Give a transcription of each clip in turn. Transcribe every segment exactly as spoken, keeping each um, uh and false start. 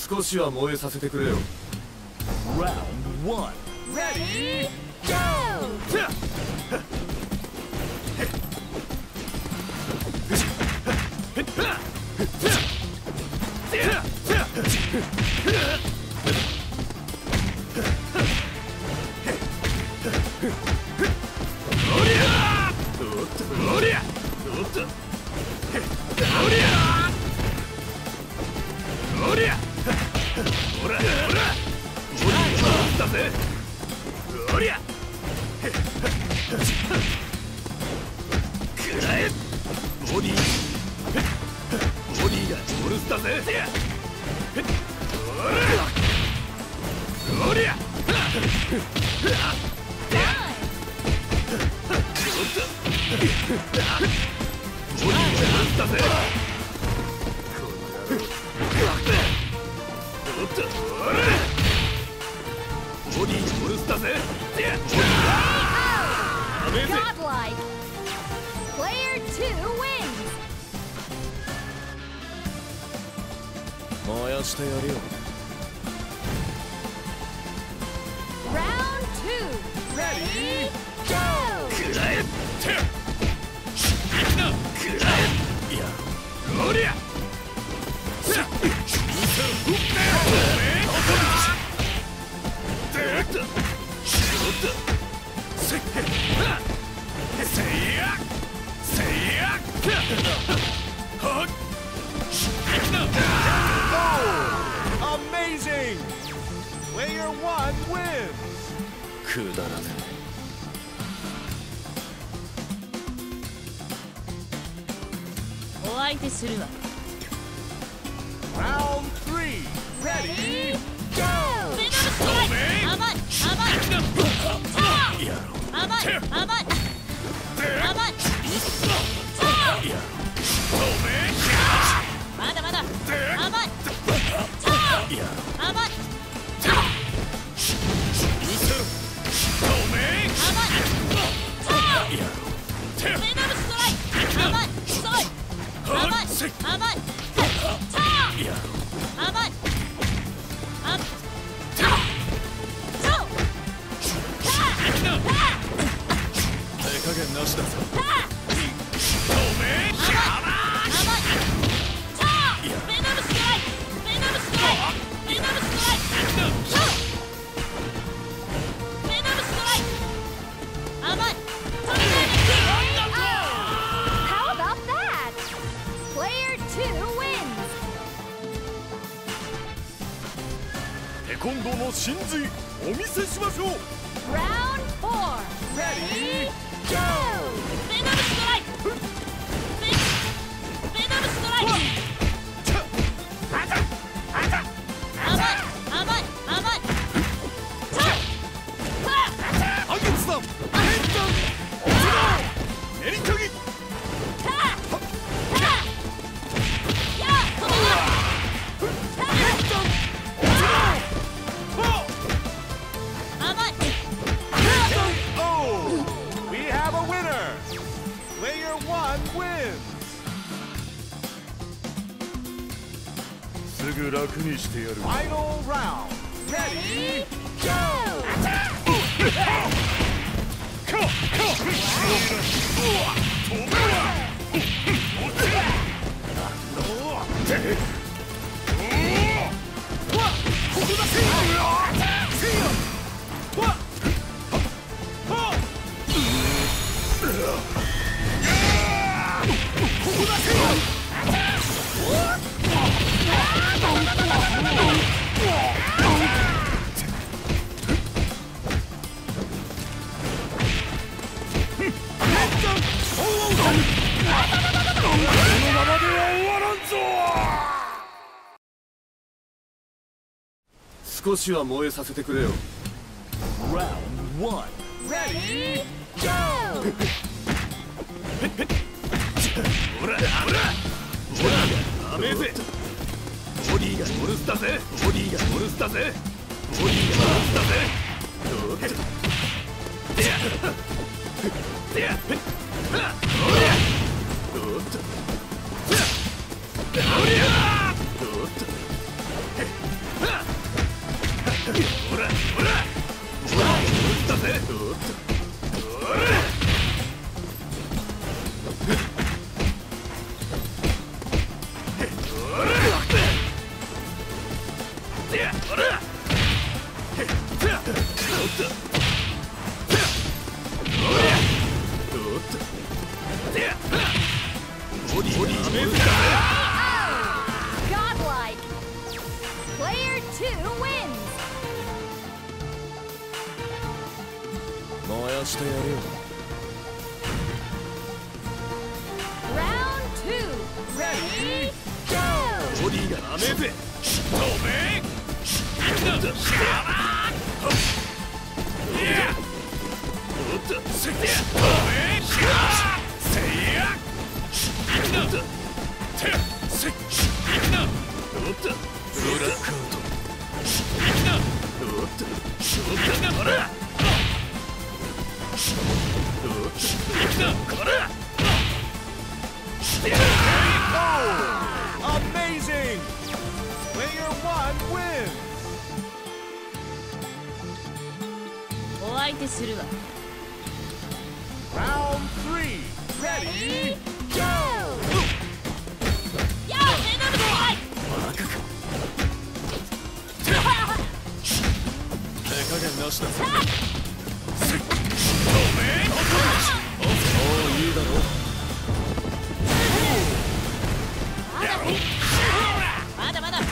少しは燃えさせてくれよ。 Round one. Ready, go! Godlike! Player two wins! 燃やしてやるよ。 Round two! Ready, go! Amazing! Player one wins! くだらねお相手するわ。 Round three. Ready, go! ベノムストライク。甘い甘い。甘い甘い甘い。まだまだ。甘い甘い。ベノムストライク。甘い遅い。甘い甘い。甘い甘い。甘い。 手加減なしだぞ。 How about that? Player two wins! テコンドーの真髄お見せしましょう。 Round four! Ready, go! ベノムストライク。ベベノムストライク。甘い甘い甘い。 半月弾変弾練り研ぎ。We have a winner. Player one wins. すぐ楽にしてやる。Final round. Ready, go! 少しは燃えさせてくれよ。 Round one. Ready, go! ほらほらほらダメぜ。ボディがモルスだぜ。ボディがモルスだぜ。ボディがモルスだぜ。どうでやでやおりゃどうっとおりゃどうっと Godlike. Player two wins. 燃やしてやるよ。 Round two. Ready, go. ボディがダメぜ。透明。おっと、せいや。透明。せいや。おっと、て、せい。おっと、ブラックアウト。おっと、おっと、これ。おっと、これ。 Oh! Amazing! Player one wins! お相手するわ。 Round three. Ready? Go. やあ、目の前。 バカか。手加減なしだぞ。透明。もういいだろう。 まだまだ。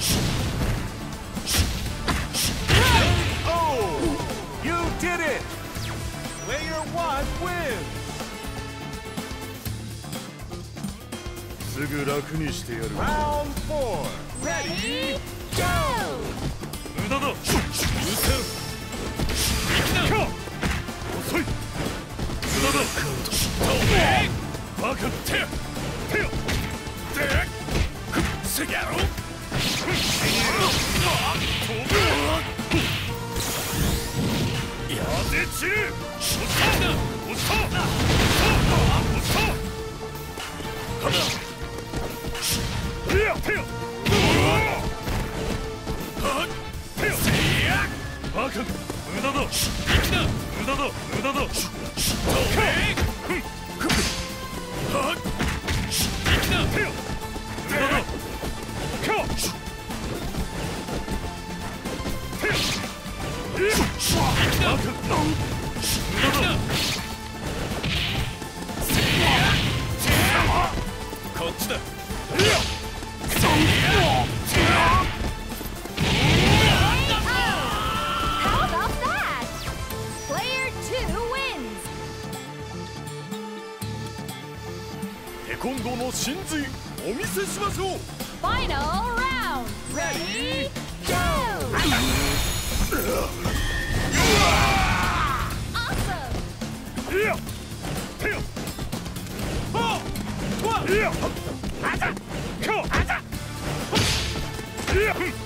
Oh! You did it! Player one wins! すぐ楽にしてやる。Round four. Ready, go. 無駄だ。うるせえ。遅い。無駄だ。透明。バカ手。手よ。で。せやろ。やで散る。おったおったおった。いや手よ。手よ。せや。バカ無駄だ。無駄だ無駄だ。透明。手よ。無駄だ。 こっちだ。 How about that? Player two wins. テコンドーの真髄お見せしましょう。 Final round. Ready, go. Awesome. いや。手よ。はあ。わ。いや。あざ。今日。あざ。いや。